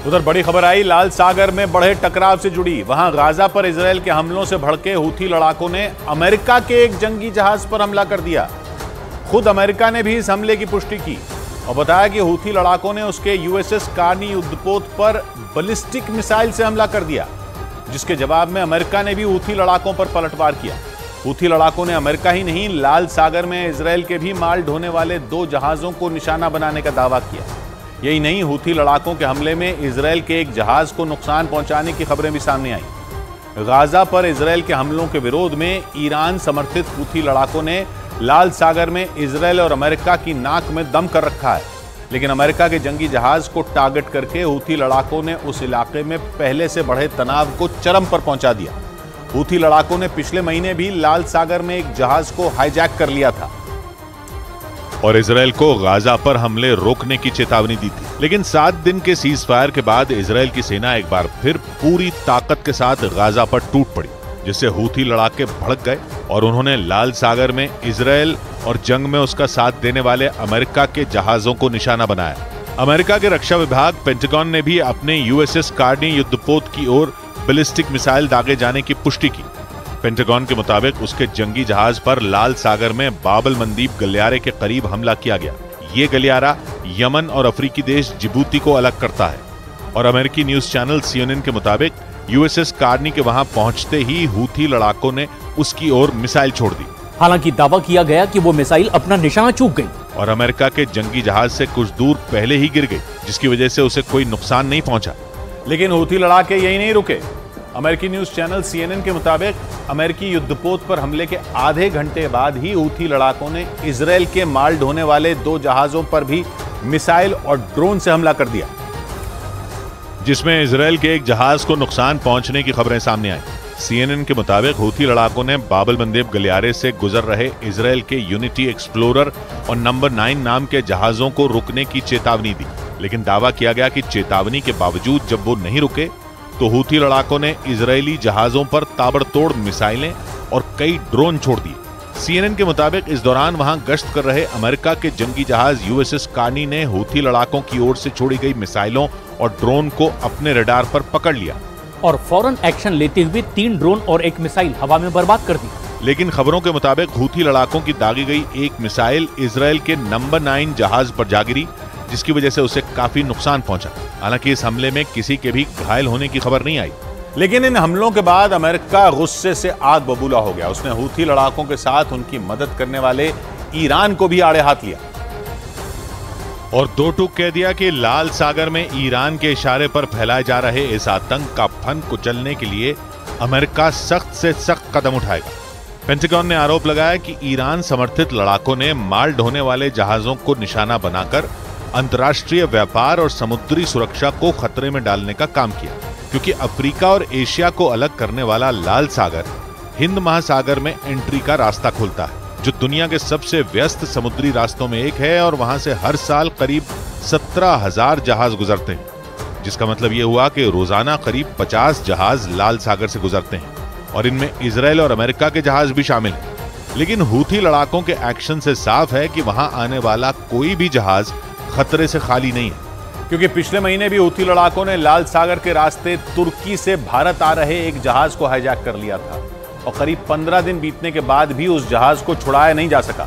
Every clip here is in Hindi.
उधर बड़ी खबर आई लाल सागर में बढ़े टकराव से जुड़ी। वहां गाजा पर इजरायल के हमलों से भड़के हूथी लड़ाकों ने अमेरिका के एक जंगी जहाज पर हमला कर दिया। खुद अमेरिका ने भी इस हमले की पुष्टि की और बताया कि हूथी लड़ाकों ने उसके यूएसएस कार्नी युद्धपोत पर बैलिस्टिक मिसाइल से हमला कर दिया, जिसके जवाब में अमेरिका ने भी हूथी लड़ाकों पर पलटवार किया। हूथी लड़ाकों ने अमेरिका ही नहीं, लाल सागर में इजरायल के भी माल ढोने वाले 2 जहाजों को निशाना बनाने का दावा किया। यही नहीं, हूथी लड़ाकों के हमले में इजरायल के एक जहाज को नुकसान पहुंचाने की खबरें भी सामने आई। गाजा पर इजरायल के हमलों के विरोध में ईरान समर्थित हूथी लड़ाकों ने लाल सागर में इजरायल और अमेरिका की नाक में दम कर रखा है, लेकिन अमेरिका के जंगी जहाज को टारगेट करके हूथी लड़ाकों ने उस इलाके में पहले से बढ़े तनाव को चरम पर पहुंचा दिया। हूथी लड़ाकों ने पिछले महीने भी लाल सागर में एक जहाज को हाईजैक कर लिया था और इजरायल को गाजा पर हमले रोकने की चेतावनी दी थी, लेकिन 7 दिन के सीज फायर के बाद इजरायल की सेना एक बार फिर पूरी ताकत के साथ गाजा पर टूट पड़ी, जिससे हूथी लड़ाके भड़क गए और उन्होंने लाल सागर में इजरायल और जंग में उसका साथ देने वाले अमेरिका के जहाजों को निशाना बनाया। अमेरिका के रक्षा विभाग पेंटागन ने भी अपने यूएसएस कार्नी युद्धपोत की ओर बैलिस्टिक मिसाइल दागे जाने की पुष्टि की। पेंटागन के मुताबिक उसके जंगी जहाज पर लाल सागर में बाबल मंदीब गलियारे के करीब हमला किया गया। ये गलियारा यमन और अफ्रीकी देश जिबूती को अलग करता है और अमेरिकी न्यूज चैनल CNN के मुताबिक यूएसएस कार्नी के वहां पहुंचते ही हूथी लड़ाकों ने उसकी ओर मिसाइल छोड़ दी। हालांकि दावा किया गया कि वो मिसाइल अपना निशाना चूक गई और अमेरिका के जंगी जहाज से कुछ दूर पहले ही गिर गई, जिसकी वजह से उसे कोई नुकसान नहीं पहुंचा। लेकिन हूथी लड़ाके यही नहीं रुके। अमेरिकी न्यूज चैनल CNN के मुताबिक अमेरिकी युद्धपोत पर हमले के आधे घंटे बाद ही हूथी लड़ाकों ने इजरायल के माल ढोने वाले 2 जहाजों पर भी मिसाइल और ड्रोन से हमला कर दिया, जिसमें इजरायल के एक जहाज को नुकसान पहुंचने की खबरें सामने आई। CNN के मुताबिक हूथी लड़ाकों ने बाबल मंदेब गलियारे से गुजर रहे इजरायल के यूनिटी एक्सप्लोरर और नंबर 9 नाम के जहाजों को रुकने की चेतावनी दी, लेकिन दावा किया गया कि चेतावनी के बावजूद जब वो नहीं रुके तो हूथी लड़ाकों ने इजरायली जहाजों पर ताबड़तोड़ मिसाइलें और कई ड्रोन छोड़ दिए। CNN के मुताबिक इस दौरान वहां गश्त कर रहे अमेरिका के जंगी जहाज यूएसएस कार्नी ने हूथी लड़ाकों की ओर से छोड़ी गई मिसाइलों और ड्रोन को अपने रडार पर पकड़ लिया और फौरन एक्शन लेते हुए 3 ड्रोन और 1 मिसाइल हवा में बर्बाद कर दी। लेकिन खबरों के मुताबिक हूथी लड़ाकों की दागी गई एक मिसाइल इजरायल के नंबर 9 जहाज पर जा गिरी, जिसकी वजह से उसे काफी नुकसान पहुंचा। हालांकि इस हमले में किसी के भी घायल होने की खबर नहीं आई, लेकिन इन हमलों के बाद अमेरिका गुस्से से आग बबूला हो गया। उसने हूथी लड़ाकों के साथ उनकी मदद करने वाले ईरान को भी आड़े हाथ लिया और 2 टूक कह दिया कि लाल सागर में ईरान के इशारे पर फैलाए जा रहे इस आतंक का फन कुचलने के लिए अमेरिका सख्त से सख्त कदम उठाएगा। पेंटागन ने आरोप लगाया कि ईरान समर्थित लड़ाकों ने माल ढोने वाले जहाजों को निशाना बनाकर अंतर्राष्ट्रीय व्यापार और समुद्री सुरक्षा को खतरे में डालने का काम किया, क्योंकि अफ्रीका और एशिया को अलग करने वाला लाल सागर हिंद महासागर में एंट्री का रास्ता खोलता है, जो दुनिया के सबसे व्यस्त समुद्री रास्तों में एक है और वहां से हर साल करीब 17,000 जहाज गुजरते हैं, जिसका मतलब यह हुआ कि रोजाना करीब 50 जहाज लाल सागर से गुजरते हैं और इनमें इजरायल और अमेरिका के जहाज भी शामिल हैं। लेकिन हूथी लड़ाकों के एक्शन से साफ है कि वहां आने वाला कोई भी जहाज खतरे से खाली नहीं है, क्योंकि पिछले महीने भी हूथी लड़ाकों ने लाल सागर के रास्ते तुर्की से भारत आ रहे एक जहाज को हाईजैक कर लिया था और करीब 15 दिन बीतने के बाद भी उस जहाज को छुड़ाया नहीं जा सका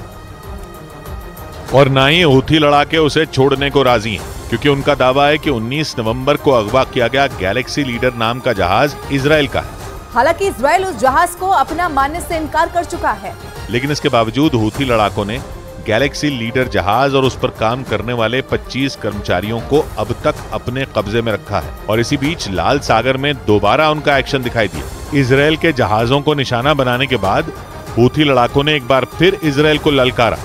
और ना ही हूथी लड़ाके उसे छोड़ने को राजी हैं, क्योंकि उनका दावा है कि 19 नवंबर को अगवा किया गया गैलेक्सी लीडर नाम का जहाज इजरायल का है। हालांकि इजरायल उस जहाज को अपना मानने से इनकार कर चुका है, लेकिन इसके बावजूद हूथी लड़ाकों ने गैलेक्सी लीडर जहाज और उस पर काम करने वाले 25 कर्मचारियों को अब तक अपने कब्जे में रखा है और इसी बीच लाल सागर में दोबारा उनका एक्शन दिखाई दिया। इजरायल के जहाजों को निशाना बनाने के बाद हूथी लड़ाकों ने एक बार फिर इजरायल को ललकारा।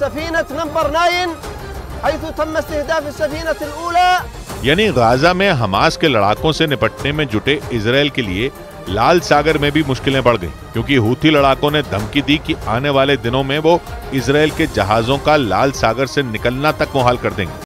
यानी गाजा में हमास के लड़ाकों से निपटने में जुटे इजरायल के लिए लाल सागर में भी मुश्किलें बढ़ गईं, क्योंकि हूथी लड़ाकों ने धमकी दी कि आने वाले दिनों में वो इजरायल के जहाजों का लाल सागर से निकलना तक मुहाल कर देंगे।